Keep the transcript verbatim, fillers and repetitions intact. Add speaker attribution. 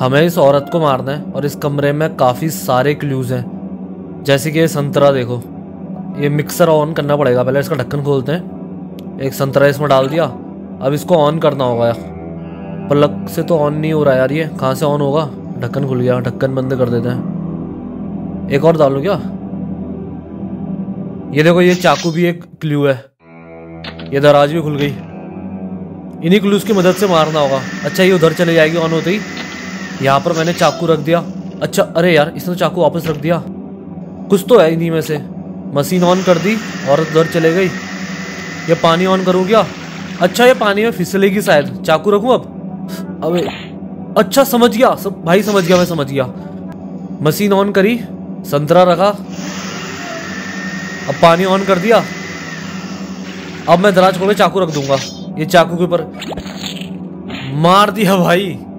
Speaker 1: हमें इस औरत को मारना है और इस कमरे में काफ़ी सारे क्लूज हैं, जैसे कि ये संतरा देखो। ये मिक्सर ऑन करना पड़ेगा, पहले इसका ढक्कन खोलते हैं। एक संतरा इसमें डाल दिया, अब इसको ऑन करना होगा यार। प्लग से तो ऑन नहीं हो रहा यार, ये कहाँ से ऑन होगा? ढक्कन खुल गया, ढक्कन बंद कर देते हैं। एक और डालो क्या? ये देखो, ये चाकू भी एक क्लू है। ये दराज भी खुल गई। इन्हीं क्लूज की मदद से मारना होगा। अच्छा, ये उधर चले जाएगी ऑन होते ही। यहाँ पर मैंने चाकू रख दिया। अच्छा, अरे यार इसने तो चाकू वापस रख दिया। कुछ तो है इन्हीं में से। मशीन ऑन कर दी और उधर चले गई। ये पानी ऑन करूँ क्या? अच्छा, ये पानी में फिसलेगी शायद। चाकू रखूँ अब? अबे अच्छा, समझ गया सब भाई, समझ गया मैं, समझ गया। मशीन ऑन करी, संतरा रखा, अब पानी ऑन कर दिया। अब मैं दराज खोल के चाकू रख दूंगा। ये चाकू के ऊपर मार दिया भाई।